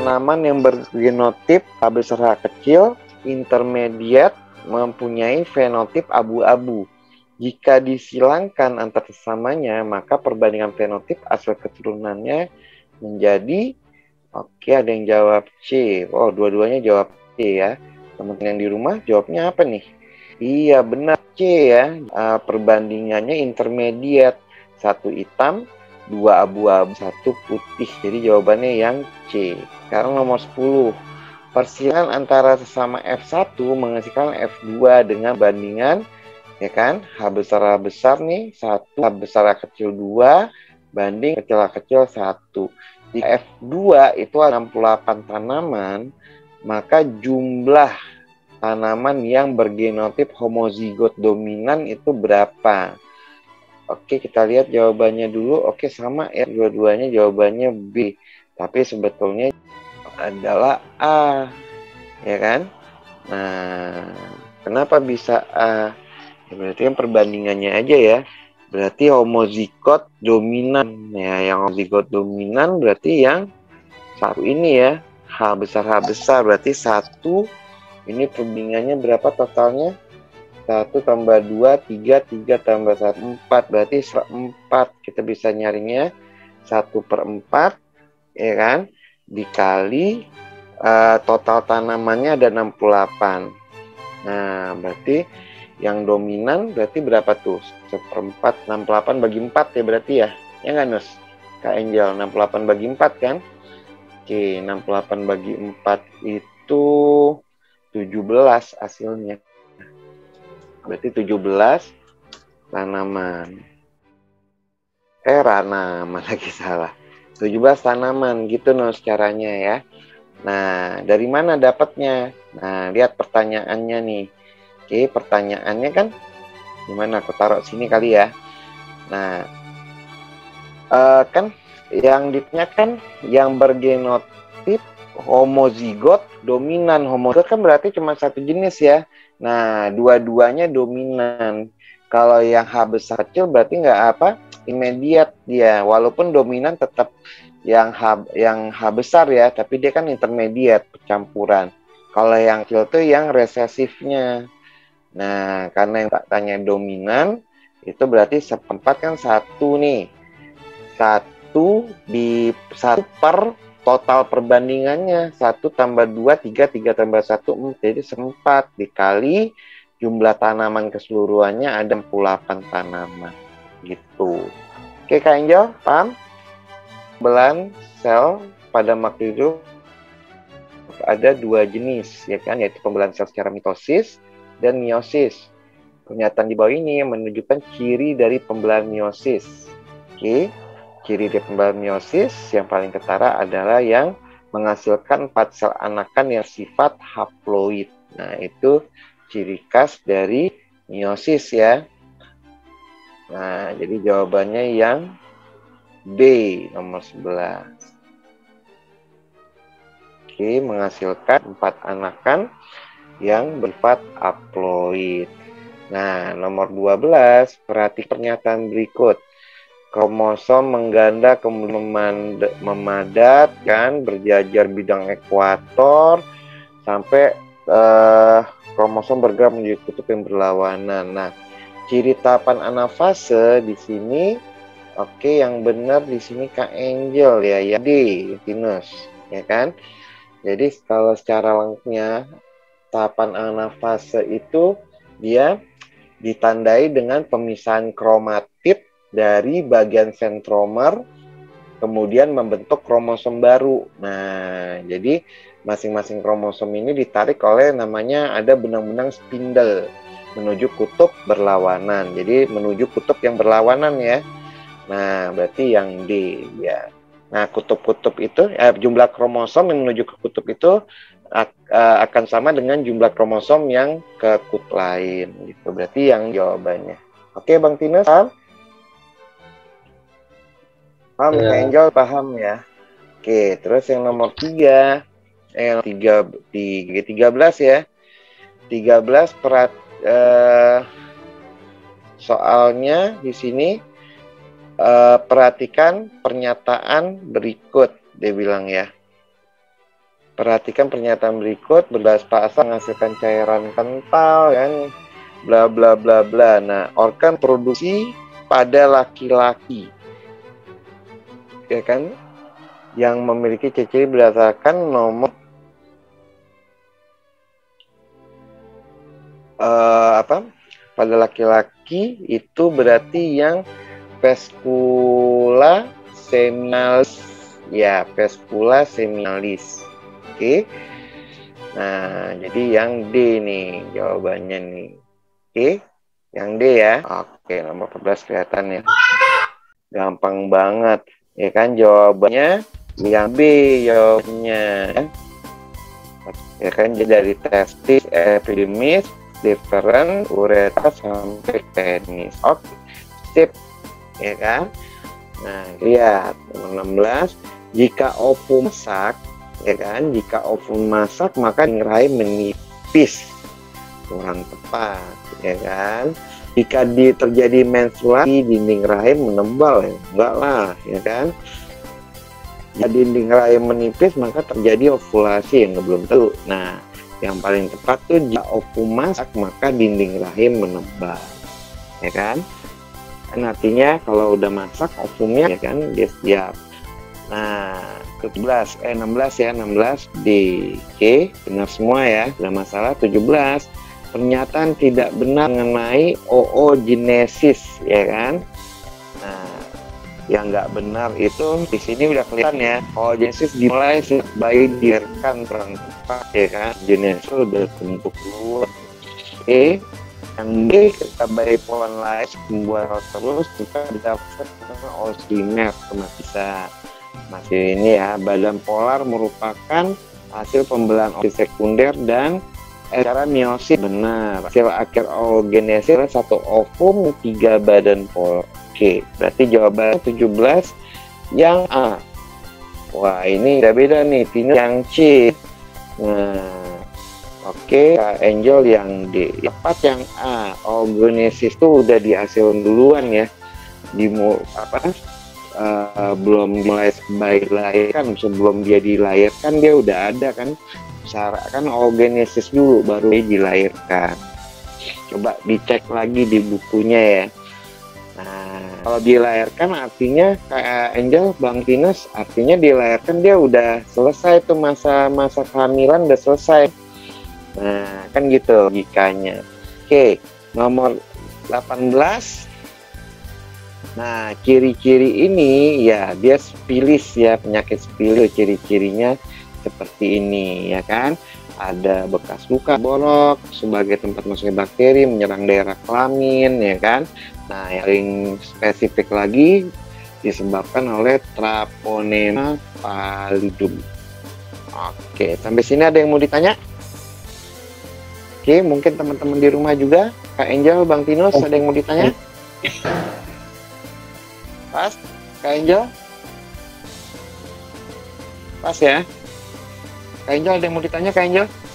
tanaman yang bergenotip H besar H kecil, intermediate, mempunyai fenotip abu-abu. Jika disilangkan antar sesamanya, maka perbandingan fenotip asal keturunannya menjadi, oke, ada yang jawab C. Oh, dua-duanya jawab C ya. Teman-teman yang di rumah jawabnya apa nih? Iya, benar C ya. Perbandingannya intermediate. Satu hitam, dua abu-abu, satu putih. Jadi jawabannya yang C. Sekarang nomor 10. Persilangan antara sesama F1 menghasilkan F2 dengan bandingan, ya kan, H besar nih 1, H besar H kecil 2 banding kecil H kecil 1. Jika F2 itu 68 tanaman, maka jumlah tanaman yang bergenotip homozigot dominan itu berapa? Oke, kita lihat jawabannya dulu. Oke, sama ya, dua-duanya jawabannya B, tapi sebetulnya adalah A, ya kan? Nah, kenapa bisa A? Ya, berarti kan perbandingannya aja ya. Berarti homozigot dominan ya. Yang homozigot dominan berarti yang satu ini ya. H besar berarti 1. Ini perbandingannya berapa totalnya? 1 tambah 2, 3, 3 tambah 1, 4. Berarti 4. Kita bisa nyarinya 1/4, ya kan? Dikali total tanamannya ada 68. Nah, berarti yang dominan berarti berapa tuh? 1/4, 68 bagi 4 ya berarti ya. Ya nggak, Nus? Kak Angel, 68 bagi 4 kan? Oke, 68 bagi 4 itu 17 hasilnya. Berarti 17 tanaman. Tanaman lagi salah. 17 tanaman gitu, Nus, caranya ya. Nah, dari mana dapatnya? Nah, lihat pertanyaannya nih. Oke, pertanyaannya kan gimana? Aku taruh sini kali ya. Nah, kan yang ditanyakan yang bergenotip homozigot dominan. Homozigot kan berarti cuma satu jenis ya. Nah, dua-duanya dominan. Kalau yang H besar kecil berarti nggak apa? Immediate dia. Walaupun dominan tetap yang H besar ya, tapi dia kan intermediate, percampuran. Kalau yang kecil tuh yang resesifnya. Nah, karena yang tak tanya dominan, itu berarti 1/4 kan 1 nih. 1 di 1 per total perbandingannya. 1 tambah 2, 3, 3 tambah 1, 4. Jadi 4 dikali jumlah tanaman keseluruhannya ada 68 tanaman. Gitu. Oke, Kak Angel, paham? Pembelaan sel pada makhluk hidup ada 2 jenis, ya kan, yaitu pembelaan sel secara mitosis dan meiosis. Pernyataan di bawah ini menunjukkan ciri dari pembelaan meiosis. Oke, ciri dari pembelaan meiosis yang paling ketara adalah yang menghasilkan 4 sel anakan yang sifat haploid. Nah, itu ciri khas dari meiosis ya. Nah, jadi jawabannya yang B, nomor 11. Oke, menghasilkan 4 anakan yang bersifat haploid. Nah, nomor 12, perhati pernyataan berikut. Kromosom mengganda kemudian memadat kan, berjajar bidang ekuator sampai kromosom bergerak menjadi kutub yang berlawanan. Nah, ciri tahapan anafase di sini, oke, yang benar di sini Kak Angel ya, ya D, Venus, ya kan? Jadi kalau secara lengkapnya tahapan anafase itu dia ditandai dengan pemisahan kromatid dari bagian sentromer, kemudian membentuk kromosom baru. Nah, jadi masing-masing kromosom ini ditarik oleh namanya ada benang-benang spindle menuju kutub berlawanan. Jadi menuju kutub yang berlawanan ya. Nah, berarti yang D ya. Nah, kutub-kutub itu jumlah kromosom yang menuju ke kutub itu akan sama dengan jumlah kromosom yang ke kutub lain gitu. Berarti yang jawabannya. Oke, Bang Tinus, paham? Paham, ya. Angel paham ya. Oke, terus yang nomor 3, yang 13 ya. 13 soalnya di sini perhatikan pernyataan berikut, dia bilang ya. Perhatikan pernyataan berikut, berbalas pasang menghasilkan cairan kental, kan? Bla bla bla bla. Nah, organ produksi pada laki-laki, ya kan? Yang memiliki ciri berdasarkan nomor pada laki-laki itu berarti yang veskula seminalis, ya, veskula seminalis. Oke. Nah, jadi yang D nih jawabannya nih. Oke, yang D ya. Oke, nomor 14 kelihatan ya. Gampang banget, ya kan jawabannya yang B jawabannya. Ya kan, jadi dari testis, epidimis, different, uretra sampai penis. Oke, sip, ya kan. Nah, lihat nomor 16, jika ovum masak, ya kan, jika ovum masak maka dinding rahim menipis, kurang tepat, ya kan. Jika terjadi menstruasi dinding rahim menebal, ya enggak lah, ya kan. Jika dinding rahim menipis maka terjadi ovulasi, yang belum tentu. Nah, yang paling tepat tuh jika ovum masak maka dinding rahim menebal, ya kan. Kan artinya kalau udah masak ovumnya, ya kan, dia siap. Nah, 16 ya, 16 di Oke, benar semua ya, tidak masalah. 17, pernyataan tidak benar mengenai oogenesis, ya kan. Nah, yang nggak benar itu di sini udah kelihatan ya, oogenesis dimulai saat bayi dilahirkan, kurang tepat, ya kan. Genesis udah bentuk luar. Oke, yang B, ketika bayi polan lahir membuat terus kita didapatkan osimer, bisa masih ini ya. Badan polar merupakan hasil pembelahan osi sekunder dan cara meiosis, benar. Hasil akhir oogenesis satu ovum, 3 badan polar. Oke, berarti jawabannya 17 yang A. Wah, ini beda nih, Tina yang C. Nah, oke, Kak Angel yang D. Tepat yang A. Oogenesis itu udah dihasilkan duluan ya. Belum mulai bayi lahirkan, sebelum dia dilahirkan dia udah ada kan. Kan oogenesis dulu baru dia dilahirkan. Coba dicek lagi di bukunya ya. Nah, kalau dilahirkan artinya kayak Angel, Bang Tinus, artinya dilahirkan dia udah selesai tuh, masa kehamilan udah selesai. Nah, kan gitu logikanya. Oke, nomor 18. Nah, ciri-ciri ini ya, dia spilis ya, penyakit spilis, ciri-cirinya seperti ini, ya kan. Ada bekas luka borok sebagai tempat masuknya bakteri, menyerang daerah kelamin, ya kan. Nah, yang spesifik lagi disebabkan oleh Treponema pallidum. Oke, sampai sini ada yang mau ditanya? Oke, mungkin teman-teman di rumah juga, Kak Angel, Bang Tinus, ada yang mau ditanya? Pas, Kak Angel? Pas ya? Kak Angel, ada yang mau ditanya, Kak Angel?